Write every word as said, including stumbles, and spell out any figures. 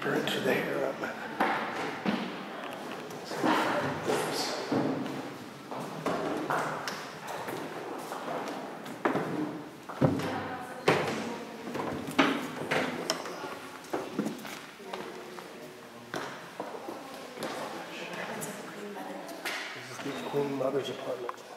bridge there. This is the Queen Mother's apartment.